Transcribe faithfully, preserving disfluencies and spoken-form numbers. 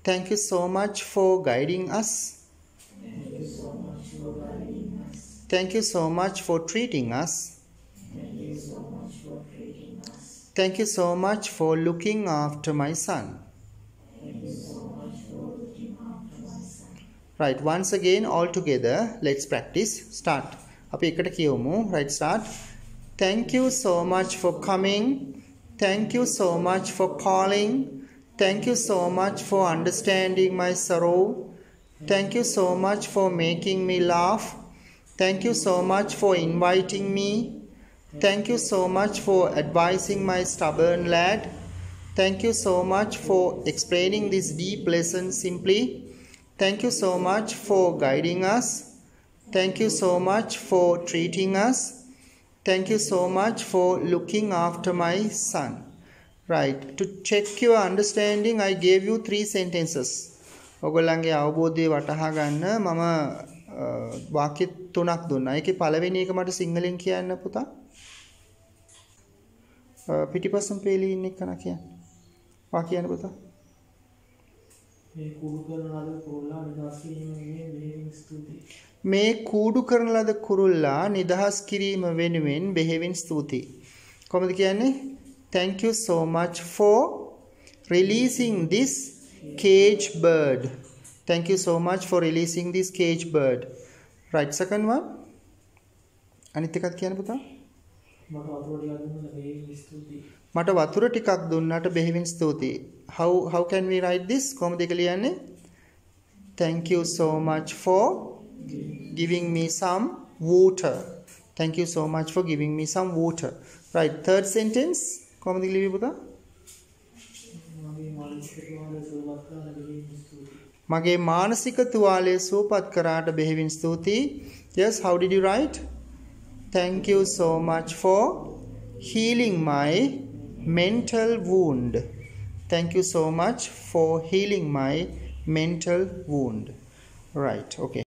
Thank you so much for guiding us. Thank you so much for guiding us. Thank you so much for treating us. Thank you so much for treating us. Thank you so much for looking after my son. Thank you so much for looking after my son. Right, once again, all together, let's practice. Start. අපි එකට කියවමු. Right, start. Thank you so much for coming. Thank you so much for calling. Thank you so much for understanding my sorrow. Thank you so much for making me laugh. Thank you so much for inviting me. Thank you so much for advising my stubborn lad. Thank you so much for explaining this deep lesson simply. Thank you so much for guiding us. Thank you so much for treating us. Thank you so much for looking after my son. Right. To check your understanding, I gave you three sentences. ඔයගොල්ලන්ගේ අවබෝධය වටහා ගන්න මම වාක්‍ය තුනක් දුන්නා. ඒකේ පළවෙනි එක මට සිංහලෙන් කියන්න පුතා. පිටිපස්සෙන් පෙළී ඉන්න එක නා කියන්න. වා කියන්න පුතා. මේ කුඩු කරන ලද කුරුල්ලා නිදහස් කිරීමේ බෙහෙවින් ස්තුතියි. මේ කූඩු කරන ලද කුරුල්ලා නිදහස් කිරීම වෙනුවෙන් බෙහෙවින් ස්තුතියි. කොහොමද කියන්නේ? Thank you so much for releasing this cage bird. Thank you so much for releasing this cage bird. Right, second one. අනිත් එකත් කියන්න පුතා. මට වතුර ටිකක් දුන්නට මට වතුර ටිකක් දුන්නට බෙහෙවින් ස්තුතියි. බෙහෙවින් ස්තුතියි. How how can we write this? කොහොමද ඒක ලියන්නේ? Thank you so much for giving me some water. Thank you so much for giving me some water. Right, third sentence. කොහොමද ලියන්නේ පුතා? මගේ මානසික තුවාලය සුවපත් කරාට මගේ මානසික තුවාලය සුවපත් කරාට බෙහෙවින් ස්තුතියි. බෙහෙවින් ස්තුතියි. Yes, how did you write? Thank you so much for healing my mental wound. Thank you so much for healing my mental wound. Right, okay.